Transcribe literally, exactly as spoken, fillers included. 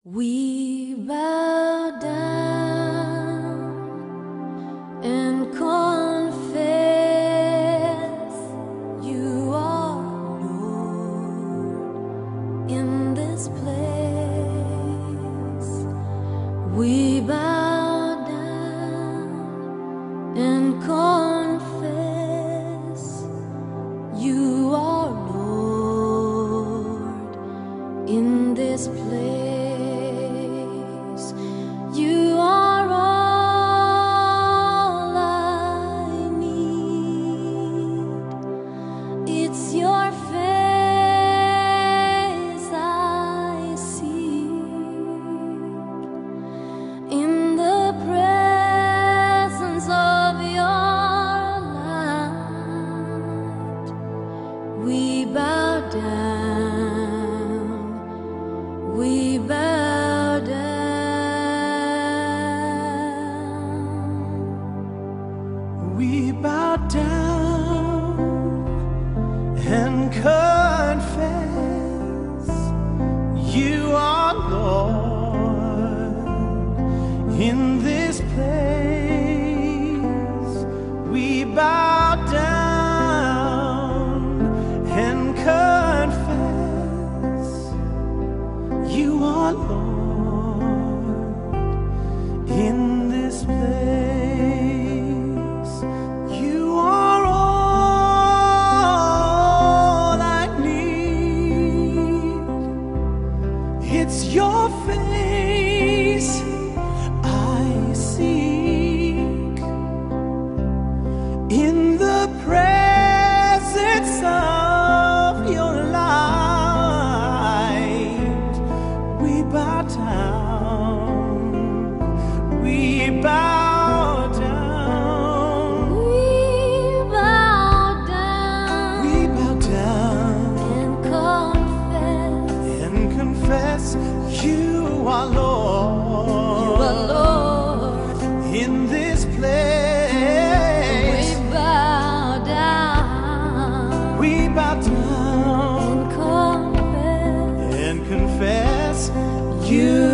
We bow down and confess you are Lord in this place. We bow down and confess you are Lord in this place. You are all I need. It's your face I seek. In the presence of your light, we bow down. We bow down. We bow down and confess you are Lord in this place. We bow down and confess you are Lord in this place. You are all I need. It's your face I seek. In the presence of your light, we bow down. We bow down. We bow down We bow down and confess and confess you are Lord. you are Lord. In this We place. bow down We bow down and confess and confess you